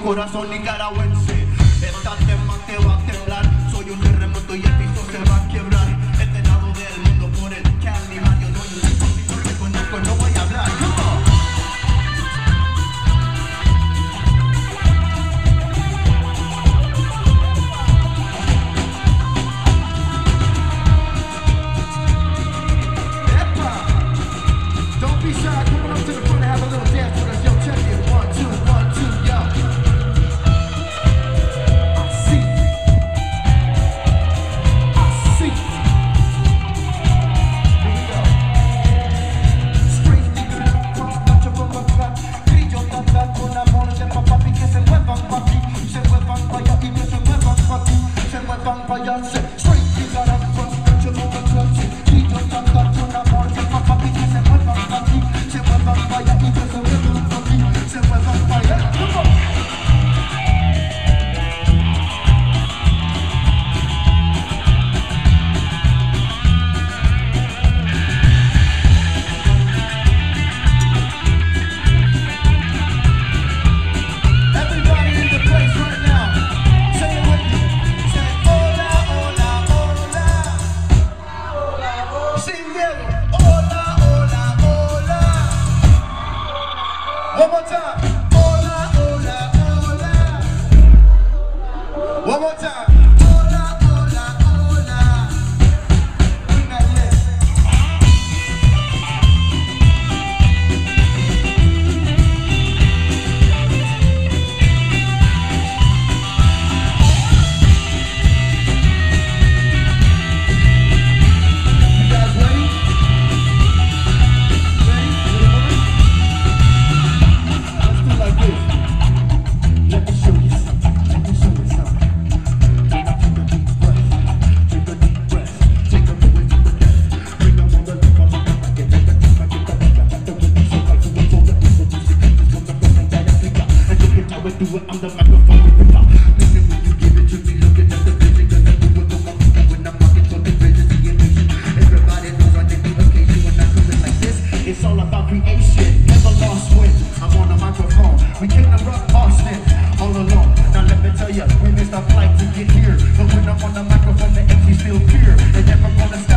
corazón nicaragüense. Esta tema te va a temblar. Soy un terremoto y el piso se va a quebrar. Este lado del mundo por el Calimán. Yo doy un tipo que conozco, no voy a hablar. Don't be shy, come on up to the front and have a little dance with us. Yo, check it. 1, 2, 1, 2, yo. I see. Here we go. Spring, macho como crack. Grillo, tata, con amor de papi, que se muevan pa' aquí. Se muevan pa' allá y que se muevan pa' aquí. Se muevan pa' allá, spring, macho como crack. Grillo, tata, con amor de papi, que se muevan pa' aquí. Se muevan pa' allá y que se muevan pa' aquí. Se muevan pa' allá. Come on. Everybody in the place right now, say it with me. Say hola, hola, hola. Sing Diego. Hola, hola, hola. One more time. Hola, hola, hola. One more time. Hola, hola, hola. Bring that list. You guys ready? Ready? Let's do like this. Let me show you something. Let me show you something. Take a deep breath. Take a deep breath. Take a away from the death. Bring them on the left, on the right. Get the left, get the back. The rhythm so right. So we go the music. Music is from the front and that Africa. And look at how we do it. I'm the microphone with the top. Listen when you give it to me. Looking at the vision. Cause I do it for my people when I'm rocking for the vision. The illusion. Everybody knows I did the occasion. When I do it like this, it's all about creation. Never lost when I'm on the microphone. We came to rock Austin all along. Now let me tell ya, we missed our flight to get here. But when I'm on the microphone, the empty still pure. They never gonna stop.